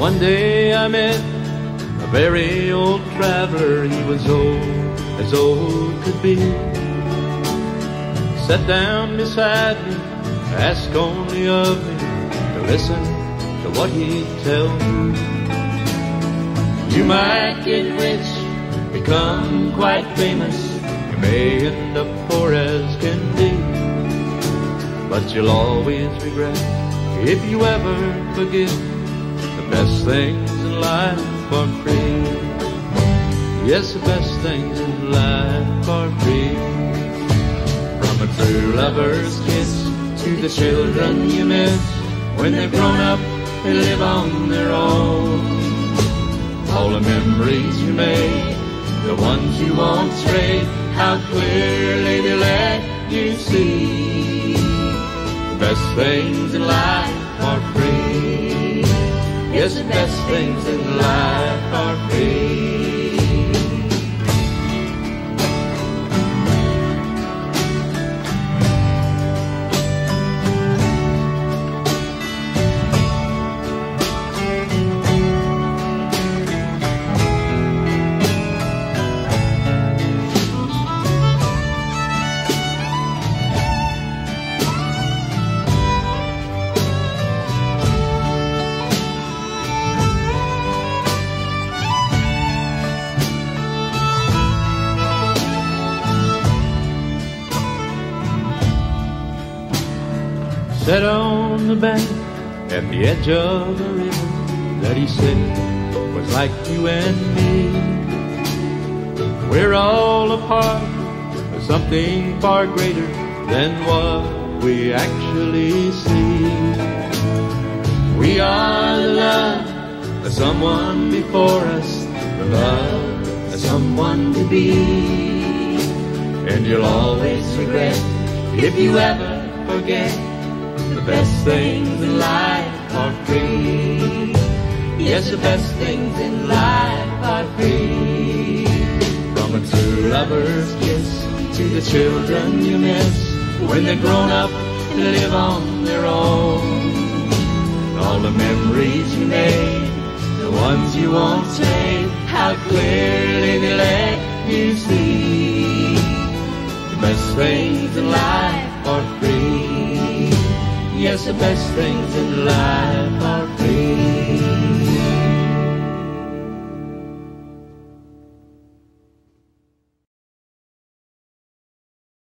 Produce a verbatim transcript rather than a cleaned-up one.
One day I met a very old traveler. He was old as old could be. Sat down beside me, asked only of me to listen to what he'd tell me. You might get rich, become quite famous. You may end up poor as can be, but you'll always regret if you ever forget the best things in life are free. Yes, the best things in life are free. From a true lover's kiss to the children you miss. When they've grown up, they live on their own. All the memories you made, the ones you won't trade, how clearly they let you see. The best things in life are free. Yes, the best things in life are free. Sat on the bank at the edge of the river that he said was like you and me. We're all a part of something far greater than what we actually see. We are the love of someone before us, the love of someone to be. And you'll always regret if you ever forget the best things in life are free. Yes, the best things in life are free. From a true lover's kiss to the children you miss. When they're grown up, they live on their own. All the memories you made, the ones you won't trade, how clearly they let you see. The best things in life are free. Yes, the best things in life are